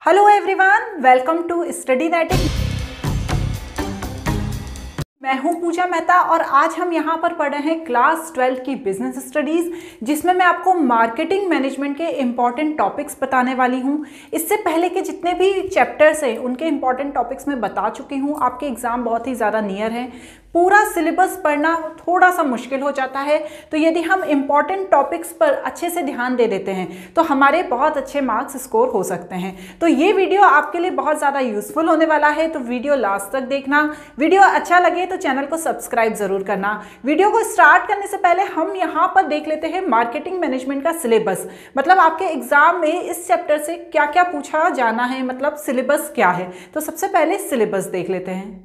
Hello everyone, welcome to Studynetic. मैं हूं पूजा मेहता और आज हम यहां पर पढ़ रहे हैं क्लास 12 की बिजनेस स्टडीज़, जिसमें मैं आपको मार्केटिंग मैनेजमेंट के इंपॉर्टेंट टॉपिक्स बताने वाली हूं। इससे पहले के जितने भी चैप्टर्स हैं उनके इंपॉर्टेंट टॉपिक्स मैं बता चुकी हूं। आपके एग्ज़ाम बहुत ही ज़्यादा नियर है, पूरा सिलेबस पढ़ना थोड़ा सा मुश्किल हो जाता है, तो यदि हम इम्पॉर्टेंट टॉपिक्स पर अच्छे से ध्यान दे देते हैं तो हमारे बहुत अच्छे मार्क्स स्कोर हो सकते हैं। तो ये वीडियो आपके लिए बहुत ज़्यादा यूज़फुल होने वाला है, तो वीडियो लास्ट तक देखना। वीडियो अच्छा लगे तो चैनल को सब्सक्राइब ज़रूर करना। वीडियो को स्टार्ट करने से पहले हम यहाँ पर देख लेते हैं मार्केटिंग मैनेजमेंट का सिलेबस, मतलब आपके एग्जाम में इस चैप्टर से क्या क्या पूछा जाना है, मतलब सिलेबस क्या है। तो सबसे पहले सिलेबस देख लेते हैं।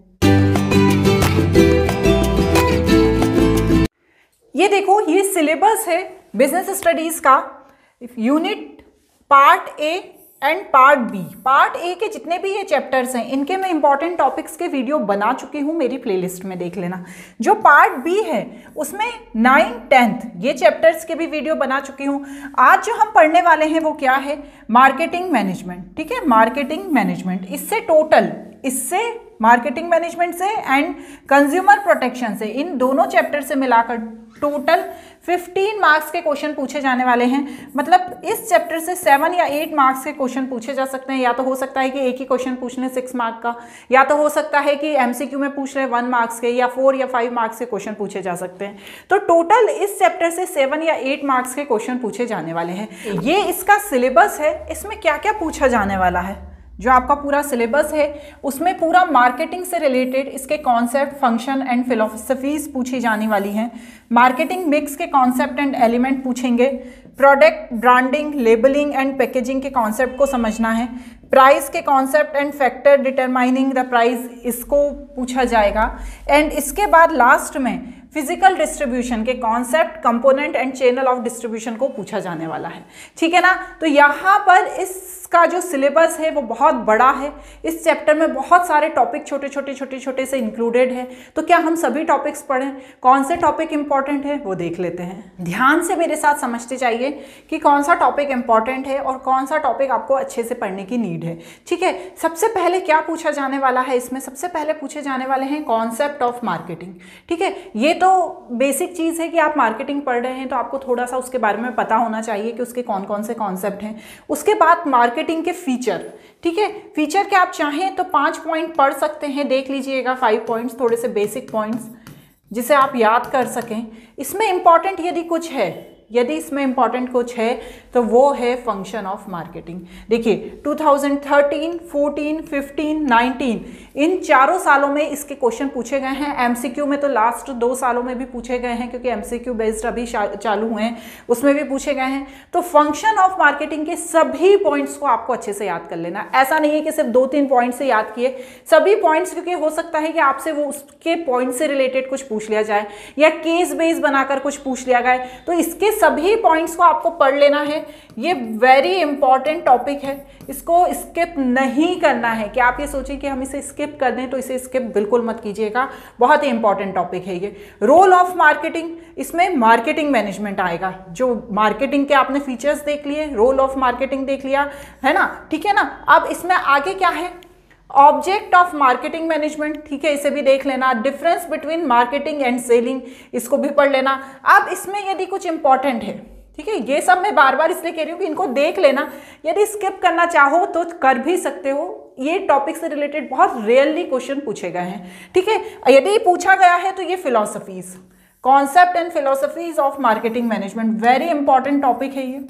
ये देखो, ये सिलेबस है बिजनेस स्टडीज का, unit part A and part B. Part A के जितने भी ये चैप्टर्स हैं इनके मैं इंपॉर्टेंट टॉपिक्स के वीडियो बना चुकी हूँ, मेरी प्लेलिस्ट में देख लेना। जो पार्ट बी है उसमें 9, 10 ये चैप्टर्स के भी वीडियो बना चुकी हूँ। आज जो हम पढ़ने वाले हैं वो क्या है, मार्केटिंग मैनेजमेंट। ठीक है, मार्केटिंग मैनेजमेंट। इससे मार्केटिंग मैनेजमेंट से एंड कंज्यूमर प्रोटेक्शन से, इन दोनों चैप्टर से मिलाकर टोटल 15 मार्क्स के क्वेश्चन पूछे जाने वाले हैं। मतलब इस चैप्टर से 7 या 8 मार्क्स के क्वेश्चन पूछे जा सकते हैं। या तो हो सकता है कि एक ही क्वेश्चन पूछ लें 6 मार्क का, या तो हो सकता है कि एमसीक्यू में पूछ रहे 1 मार्क्स के, या 4 या 5 मार्क्स के क्वेश्चन पूछे जा सकते हैं। तो टोटल इस चैप्टर से 7 या 8 मार्क्स के क्वेश्चन पूछे जाने वाले हैं। ये इसका सिलेबस है, इसमें क्या क्या पूछा जाने वाला है। जो आपका पूरा सिलेबस है उसमें पूरा मार्केटिंग से रिलेटेड इसके कॉन्सेप्ट, फंक्शन एंड फिलोसफीज पूछी जाने वाली हैं। मार्केटिंग मिक्स के कॉन्सेप्ट एंड एलिमेंट पूछेंगे। Product branding, labelling and packaging के कॉन्सेप्ट को समझना है। प्राइस के concept and factor determining the price, इसको पूछा जाएगा। एंड इसके बाद लास्ट में फिजिकल डिस्ट्रीब्यूशन के concept, component and channel of distribution को पूछा जाने वाला है। ठीक है ना। तो यहाँ पर इसका जो सिलेबस है वो बहुत बड़ा है। इस चैप्टर में बहुत सारे टॉपिक छोटे छोटे से इंक्लूडेड है। तो क्या हम सभी टॉपिक्स पढ़ें, कौन से टॉपिक इंपॉर्टेंट है वो देख लेते हैं। ध्यान से मेरे साथ समझते जाइए कि कौन सा टॉपिक इंपॉर्टेंट है और कौन सा टॉपिक आपको अच्छे से पढ़ने की नीड है। ठीक है, सबसे पहले क्या पूछा जाने वाला है इसमें, सबसे पहले पूछे जाने वाले हैं कॉन्सेप्ट ऑफ मार्केटिंग। ठीक है, ये तो बेसिक चीज़ है कि आप मार्केटिंग पढ़ रहे हैं तो आपको थोड़ा सा उसके बारे में पता होना चाहिए कि उसके कौन कौन से कॉन्सेप्ट हैं। उसके बाद मार्केटिंग के फीचर। ठीक है, फीचर के आप चाहें तो 5 पॉइंट पढ़ सकते हैं, देख लीजिएगा 5 पॉइंट्स, थोड़े से बेसिक पॉइंट्स जिसे आप याद कर सकें। इसमें इंपॉर्टेंट यदि इसमें इंपॉर्टेंट कुछ है तो वो है फंक्शन ऑफ मार्केटिंग। देखिए 2013, 14, 15, 19 इन चारों सालों में इसके क्वेश्चन पूछे गए हैं। एमसीक्यू में तो लास्ट 2 सालों में भी पूछे गए हैं, क्योंकि एमसीक्यू बेस्ड अभी चालू हुए हैं, उसमें भी पूछे गए हैं। तो फंक्शन ऑफ मार्केटिंग के सभी पॉइंट्स को आपको अच्छे से याद कर लेना। ऐसा नहीं है कि सिर्फ 2-3 पॉइंट से याद किए, सभी पॉइंट्स, क्योंकि हो सकता है कि आपसे वो उसके पॉइंट से रिलेटेड कुछ पूछ लिया जाए या केस बेस बनाकर कुछ पूछ लिया गया। तो इसके सभी पॉइंट्स को आपको पढ़ लेना है। ये वेरी इंपॉर्टेंट टॉपिक है, इसको स्किप नहीं करना है। कि आप ये सोचिए कि हम इसे स्किप कर दें, तो इसे स्किप बिल्कुल मत कीजिएगा, बहुत ही इंपॉर्टेंट टॉपिक है ये। रोल ऑफ मार्केटिंग, इसमें मार्केटिंग मैनेजमेंट आएगा। जो मार्केटिंग के आपने फीचर्स देख लिए, रोल ऑफ मार्केटिंग देख लिया है ना। ठीक है ना। अब इसमें आगे क्या है, ऑब्जेक्ट ऑफ मार्केटिंग मैनेजमेंट। ठीक है, इसे भी देख लेना। Difference between marketing and selling, इसको भी पढ़ लेना। अब इसमें यदि कुछ इंपॉर्टेंट है, ठीक है, ये सब मैं बार बार इसलिए कह रही हूँ कि इनको देख लेना। यदि स्किप करना चाहो तो कर भी सकते हो, ये टॉपिक से रिलेटेड बहुत रेयरली क्वेश्चन पूछे गए हैं। ठीक है, यदि पूछा गया है तो ये philosophies, concept and philosophies of marketing management, very important topic है ये।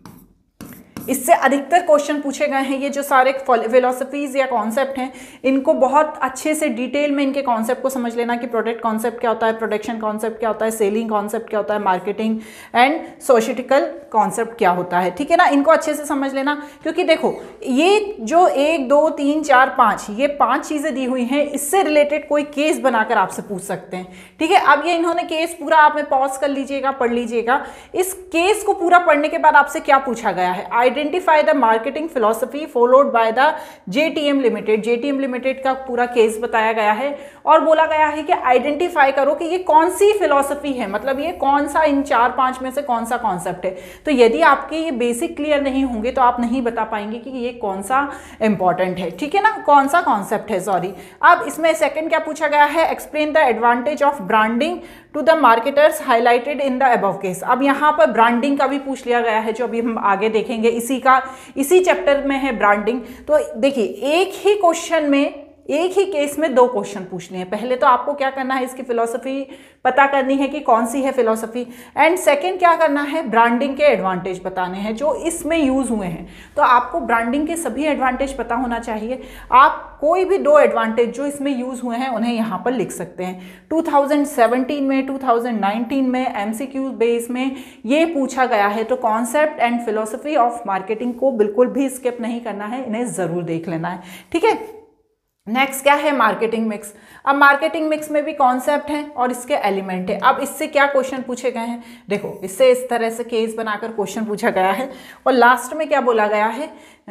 इससे अधिकतर क्वेश्चन पूछे गए हैं। ये जो सारे फिलोसफीज या कॉन्सेप्ट हैं इनको बहुत अच्छे से डिटेल में इनके कॉन्सेप्ट को समझ लेना कि प्रोडक्ट कॉन्सेप्ट क्या होता है, प्रोडक्शन कॉन्सेप्ट क्या होता है, सेलिंग कॉन्सेप्ट क्या होता है, मार्केटिंग एंड सोशियटिकल कॉन्सेप्ट क्या होता है। ठीक है ना, इनको अच्छे से समझ लेना। क्योंकि देखो ये जो 1, 2, 3, 4, 5 ये 5 चीज़ें दी हुई हैं, इससे रिलेटेड कोई केस बनाकर आपसे पूछ सकते हैं। ठीक है, अब ये इन्होंने केस पूरा आप में पॉज कर लीजिएगा, पढ़ लीजिएगा। इस केस को पूरा पढ़ने के बाद आपसे क्या पूछा गया है, identify the marketing philosophy followed by the JTM limited. JTM limited का पूरा केस बताया गया है और बोला गया है कि आइडेंटिफाई करो कि ये कौन सी फिलोसफी है, मतलब ये कौन सा इन 4-5 में से कौन सा कॉन्सेप्ट है। तो यदि आपके ये बेसिक क्लियर नहीं होंगे तो आप नहीं बता पाएंगे कि ये कौन सा इंपॉर्टेंट है, ठीक है ना, कौन सा कॉन्सेप्ट है, सॉरी। अब इसमें सेकंड क्या पूछा गया है, explain the advantage of branding to the marketers highlighted in the above case. अब यहाँ पर ब्रांडिंग का भी पूछ लिया गया है, जो अभी हम आगे देखेंगे, इसी चैप्टर में है ब्रांडिंग। तो देखिए एक ही क्वेश्चन में, एक ही केस में 2 क्वेश्चन पूछने हैं। पहले तो आपको क्या करना है, इसकी फिलॉसफी पता करनी है कि कौन सी है फिलॉसफी, एंड सेकंड क्या करना है, ब्रांडिंग के एडवांटेज बताने हैं जो इसमें यूज हुए हैं। तो आपको ब्रांडिंग के सभी एडवांटेज पता होना चाहिए। आप कोई भी 2 एडवांटेज जो इसमें यूज हुए हैं उन्हें यहाँ पर लिख सकते हैं। 2017 में, 2019 में MCQ बेस में ये पूछा गया है। तो concept and philosophy of marketing को बिल्कुल भी स्किप नहीं करना है, इन्हें जरूर देख लेना है, ठीक है। नेक्स्ट क्या है, मार्केटिंग मिक्स। अब मार्केटिंग मिक्स में भी कॉन्सेप्ट हैं और इसके एलिमेंट है। अब इससे क्या क्वेश्चन पूछे गए हैं, देखो इससे इस तरह से केस बनाकर क्वेश्चन पूछा गया है और लास्ट में क्या बोला गया है,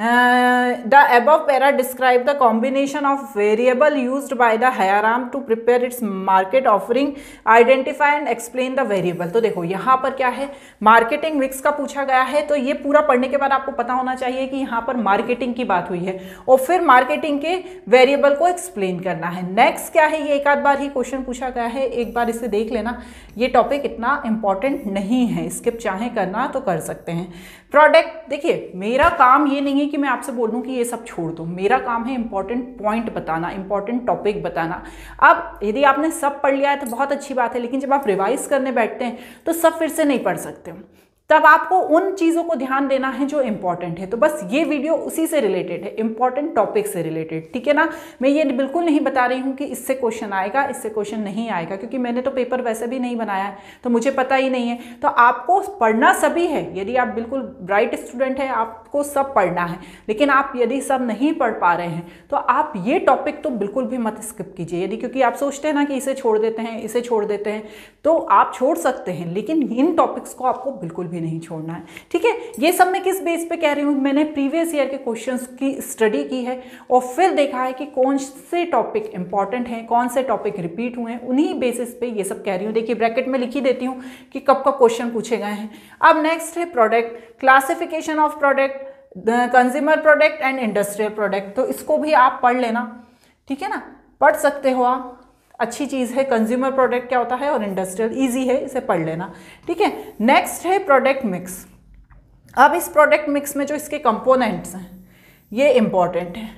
the above para describe the combination of variable used by the हायराम to prepare its market offering, identify and explain the variable. तो देखो यहाँ पर क्या है, मार्केटिंग मिक्स का पूछा गया है। तो ये पूरा पढ़ने के बाद आपको पता होना चाहिए कि यहाँ पर मार्केटिंग की बात हुई है और फिर मार्केटिंग के वेरिएबल को एक्सप्लेन करना है। नेक्स्ट क्या है, ये एक आध बार ही क्वेश्चन पूछा गया है, एक बार इसे देख लेना। ये टॉपिक इतना इंपॉर्टेंट नहीं है, स्किप चाहे करना तो कर सकते हैं। प्रोडक्ट, देखिए मेरा काम ये नहीं है कि मैं आपसे बोलूं कि ये सब छोड़ दो, मेरा काम है इंपॉर्टेंट पॉइंट बताना, इंपॉर्टेंट टॉपिक बताना। अब यदि आपने सब पढ़ लिया है तो बहुत अच्छी बात है, लेकिन जब आप रिवाइज करने बैठते हैं तो सब फिर से नहीं पढ़ सकते हो। तब आपको उन चीज़ों को ध्यान देना है जो इंपॉर्टेंट है। तो बस ये वीडियो उसी से रिलेटेड है, इंपॉर्टेंट टॉपिक से रिलेटेड, ठीक है ना। मैं ये बिल्कुल नहीं बता रही हूँ कि इससे क्वेश्चन आएगा, इससे क्वेश्चन नहीं आएगा, क्योंकि मैंने तो पेपर वैसे भी नहीं बनाया है तो मुझे पता ही नहीं है। तो आपको पढ़ना सभी है, यदि आप बिल्कुल ब्राइट स्टूडेंट हैं आपको सब पढ़ना है, लेकिन आप यदि सब नहीं पढ़ पा रहे हैं तो आप ये टॉपिक तो बिल्कुल भी मत स्किप कीजिए। यदि क्योंकि आप सोचते हैं ना कि इसे छोड़ देते हैं, इसे छोड़ देते हैं, तो आप छोड़ सकते हैं, लेकिन इन टॉपिक्स को आपको बिल्कुल भी नहीं छोड़ना है, ठीक है। ये सब मैं किस बेस पे कह रही हूँ, मैंने प्रीवियस ईयर के क्वेश्चंस की स्टडी की है और फिर देखा है कि कौन से टॉपिक इंपॉर्टेंट हैं, कौन से टॉपिक रिपीट हुए हैं, उन्हीं बेसिस पे ये सब कह रही हूँ। देखिए ब्रैकेट में लिखी देती हूँ कि कब कब क्वेश्चन पूछे गए हैं। अब नेक्स्ट है product, classification of product, consumer product and industrial product. तो इसको भी आप पढ़ लेना, ठीक है ना, पढ़ सकते हो आप, अच्छी चीज़ है। कंज्यूमर प्रोडक्ट क्या होता है और इंडस्ट्रियल, इजी है, इसे पढ़ लेना, ठीक है। नेक्स्ट है प्रोडक्ट मिक्स। अब इस प्रोडक्ट मिक्स में जो इसके कंपोनेंट्स हैं ये इंपॉर्टेंट है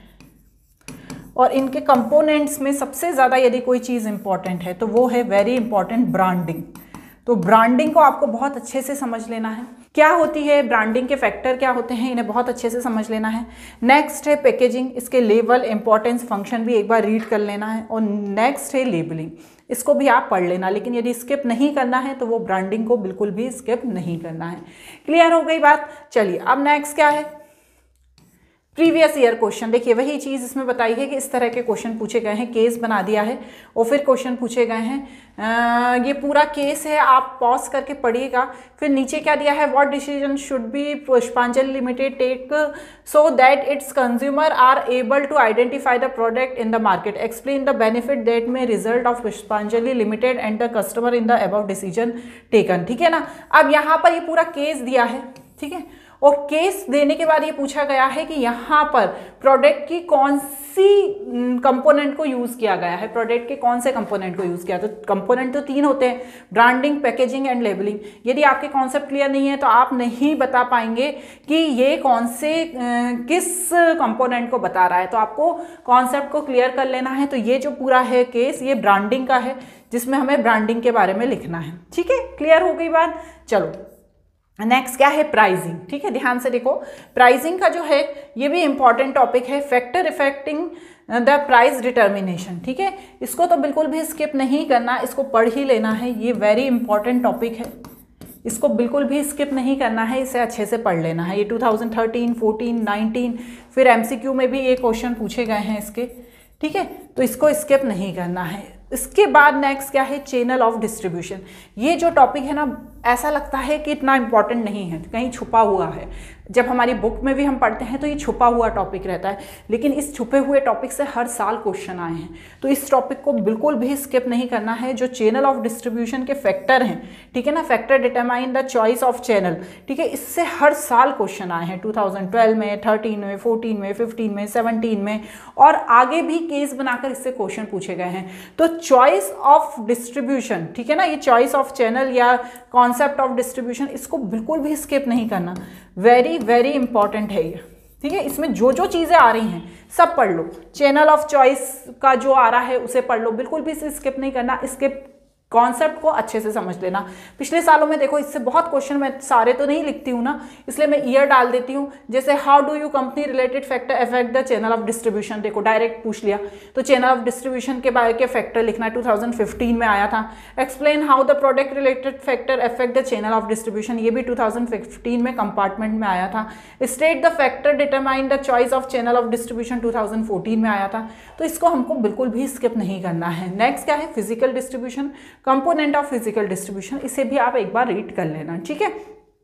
और इनके कंपोनेंट्स में सबसे ज़्यादा यदि कोई चीज़ इंपॉर्टेंट है तो वो है वेरी इंपॉर्टेंट ब्रांडिंग। तो ब्रांडिंग को आपको बहुत अच्छे से समझ लेना है, क्या होती है ब्रांडिंग के फैक्टर क्या होते हैं, इन्हें बहुत अच्छे से समझ लेना है। नेक्स्ट है पैकेजिंग, इसके लेवल, इंपॉर्टेंस, फंक्शन भी एक बार रीड कर लेना है। और नेक्स्ट है लेबलिंग, इसको भी आप पढ़ लेना, लेकिन यदि स्किप नहीं करना है तो वो ब्रांडिंग को बिल्कुल भी स्किप नहीं करना है। क्लियर हो गई बात। चलिए अब नेक्स्ट क्या है, प्रीवियस ईयर क्वेश्चन। देखिए वही चीज़ इसमें बताई है कि इस तरह के क्वेश्चन पूछे गए हैं, केस बना दिया है और फिर क्वेश्चन पूछे गए हैं। ये पूरा केस है, आप पॉज करके पढ़िएगा। फिर नीचे क्या दिया है, what decision should be Pushpanjali limited take so that its consumer are able to identify the product in the market, explain the benefit that may result of Pushpanjali limited and the customer in the above decision taken, ठीक है ना। अब यहाँ पर ये पूरा case दिया है, ठीक है, और केस देने के बाद ये पूछा गया है कि यहाँ पर प्रोडक्ट की कौन सी कंपोनेंट को यूज़ किया गया है, प्रोडक्ट के कौन से कंपोनेंट को यूज़ किया। तो कंपोनेंट तो 3 होते हैं, ब्रांडिंग, पैकेजिंग एंड लेबलिंग। यदि आपके कॉन्सेप्ट क्लियर नहीं है तो आप नहीं बता पाएंगे कि ये कौन से किस कंपोनेंट को बता रहा है। तो आपको कॉन्सेप्ट को क्लियर कर लेना है। तो ये जो पूरा है केस ये ब्रांडिंग का है, जिसमें हमें ब्रांडिंग के बारे में लिखना है, ठीक है। क्लियर हो गई बात। चलो नेक्स्ट क्या है, प्राइसिंग, ठीक है। ध्यान से देखो, प्राइसिंग का जो है ये भी इंपॉर्टेंट टॉपिक है, factor affecting the price determination, ठीक है। इसको तो बिल्कुल भी स्किप नहीं करना, इसको पढ़ ही लेना है, ये वेरी इंपॉर्टेंट टॉपिक है, इसको बिल्कुल भी स्किप नहीं करना है, इसे अच्छे से पढ़ लेना है। ये 2013, 14, 19 फिर MCQ में भी ये क्वेश्चन पूछे गए हैं इसके, ठीक है। तो इसको स्किप नहीं करना है। इसके बाद नेक्स्ट क्या है, चैनल ऑफ डिस्ट्रीब्यूशन। ये जो टॉपिक है ना, ऐसा लगता है कि इतना इंपॉर्टेंट नहीं है, कहीं छुपा हुआ है। जब हमारी बुक में भी हम पढ़ते हैं तो ये छुपा हुआ टॉपिक रहता है, लेकिन इस छुपे हुए टॉपिक से हर साल क्वेश्चन आए हैं, तो इस टॉपिक को बिल्कुल भी स्किप नहीं करना है। जो चैनल ऑफ डिस्ट्रीब्यूशन के फैक्टर हैं, ठीक है ना, factor determine the choice of channel, ठीक है, इससे हर साल क्वेश्चन आए हैं 2012 में, 13 में, 14 में, 15 में, 17 में, और आगे भी केस बनाकर इससे क्वेश्चन पूछे गए हैं। तो चॉइस ऑफ डिस्ट्रीब्यूशन, ठीक है ना, ये चॉइस ऑफ चैनल या कॉन्सेप्ट ऑफ डिस्ट्रीब्यूशन, इसको बिल्कुल भी स्किप नहीं करना, वेरी वेरी इंपॉर्टेंट है ये, ठीक है। इसमें जो जो चीज़ें आ रही हैं सब पढ़ लो, चैनल ऑफ चॉइस का जो आ रहा है उसे पढ़ लो, बिल्कुल भी इसे स्किप नहीं करना, इसके कॉन्सेप्ट को अच्छे से समझ लेना। पिछले सालों में देखो इससे बहुत क्वेश्चन, मैं सारे तो नहीं लिखती हूँ ना, इसलिए मैं ईयर डाल देती हूँ। जैसे how do you company related factor affect the channel of distribution, देखो डायरेक्ट पूछ लिया, तो चैनल ऑफ डिस्ट्रीब्यूशन के बारे के फैक्टर लिखना है, 2015 में आया था। Explain how the product related factor affect the channel of distribution, ये भी 2015 में कंपार्टमेंट में आया था। State the factor determine the choice of channel of distribution, 2014 में आया था। तो इसको हमको बिल्कुल भी स्किप नहीं करना है। नेक्स्ट क्या है, physical distribution, component of physical distribution, इसे भी आप एक बार रीड कर लेना, ठीक है।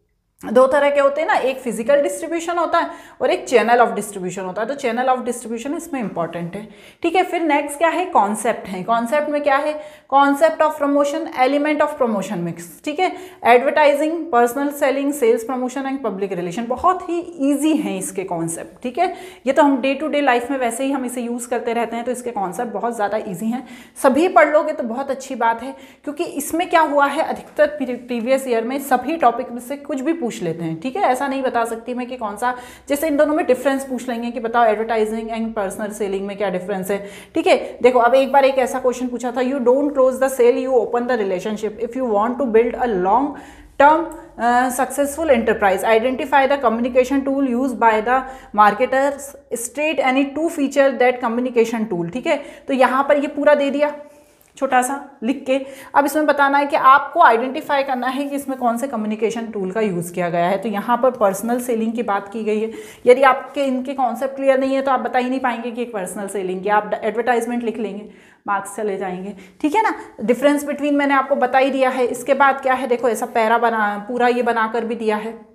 दो तरह के होते हैं ना, एक फिजिकल डिस्ट्रीब्यूशन होता है और एक चैनल ऑफ डिस्ट्रीब्यूशन होता है, तो चैनल ऑफ डिस्ट्रीब्यूशन इसमें इंपॉर्टेंट है, ठीक है। फिर नेक्स्ट क्या है, कॉन्सेप्ट है। कॉन्सेप्ट में क्या है, concept of promotion, element of promotion mix, ठीक है। Advertising, personal selling, sales promotion and public relation, बहुत ही ईजी है इसके कॉन्सेप्ट, ठीक है। ये तो हम डे टू डे लाइफ में वैसे ही हम इसे यूज़ करते रहते हैं, तो इसके कॉन्सेप्ट बहुत ज़्यादा ईजी हैं। सभी पढ़ लोगे तो बहुत अच्छी बात है, क्योंकि इसमें क्या हुआ है, अधिकतर प्रीवियस ईयर में सभी टॉपिक में से कुछ भी पूछ लेते हैं, ठीक है। ऐसा नहीं बता सकती मैं कि कौन सा, जैसे इन दोनों में डिफरेंस पूछ लेंगे कि बताओ एडवर्टाइजिंग एंड पर्सनल सेलिंग में क्या डिफरेंस है, ठीक है। देखो अब एक बार एक ऐसा क्वेश्चन पूछा था, you don't close the sale, you open the relationship, if you want to build a long term successful enterprise, identify the communication tool use by the marketers, state any two feature that communication tool, ठीक है। तो यहाँ पर ये पूरा दे दिया छोटा सा लिख के। अब इसमें बताना है कि आपको आइडेंटिफाई करना है कि इसमें कौन से कम्युनिकेशन टूल का यूज़ किया गया है। तो यहाँ पर पर्सनल सेलिंग की बात की गई है। यदि आपके इनके कॉन्सेप्ट क्लियर नहीं है तो आप बता ही नहीं पाएंगे कि एक पर्सनल सेलिंग की, आप एडवर्टाइजमेंट लिख लेंगे, मार्क्स चले जाएंगे, ठीक है ना। डिफरेंस बिटवीन मैंने आपको बता ही दिया है। इसके बाद क्या है, देखो ऐसा पैरा बना, पूरा ये बनाकर भी दिया है,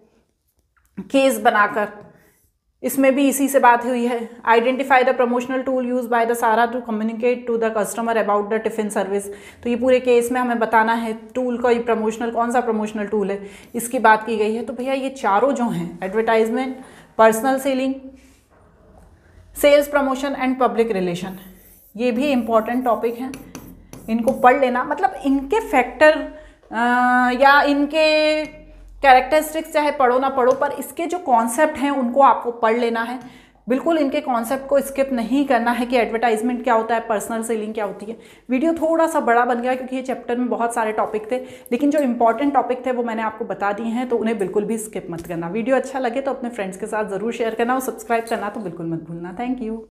केस बनाकर, इसमें भी इसी से बात हुई है। Identify the promotional tool use by the Sara to communicate to the customer about the tiffin service, तो ये पूरे केस में हमें बताना है टूल का, ये प्रमोशनल कौन सा प्रमोशनल टूल है, इसकी बात की गई है। तो भैया ये चारों जो हैं, advertisement, personal selling, sales promotion and public relation, ये भी इंपॉर्टेंट टॉपिक हैं, इनको पढ़ लेना। मतलब इनके फैक्टर या इनके कैरेक्टरिस्टिक्स चाहे पढ़ो ना पढ़ो, पर इसके जो कॉन्सेप्ट हैं उनको आपको पढ़ लेना है। बिल्कुल इनके कॉन्सेप्ट को स्किप नहीं करना है कि एडवर्टाइजमेंट क्या होता है, पर्सनल सेलिंग क्या होती है। वीडियो थोड़ा सा बड़ा बन गया क्योंकि ये चैप्टर में बहुत सारे टॉपिक थे, लेकिन जो इंपॉर्टेंट टॉपिक थे वो मैंने आपको बता दिए हैं, तो उन्हें बिल्कुल भी स्किप मत करना। वीडियो अच्छा लगे तो अपने फ्रेंड्स के साथ ज़रूर शेयर करना और सब्सक्राइब करना तो बिल्कुल मत भूलना। Thank you.